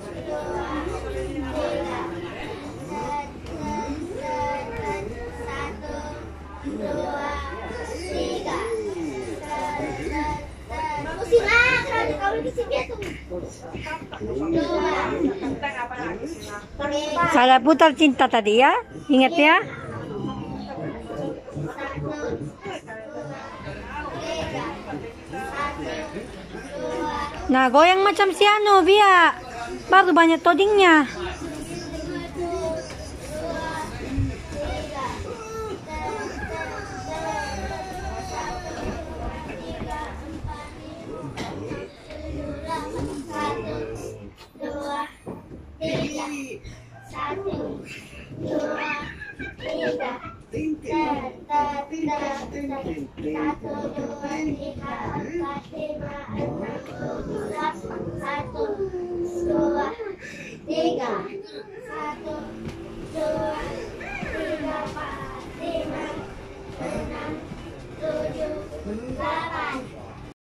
Salah putar cinta tadi ya, ingat ya. Nah, goyang macam si anu, biar baru banyak todingnya. Tiga.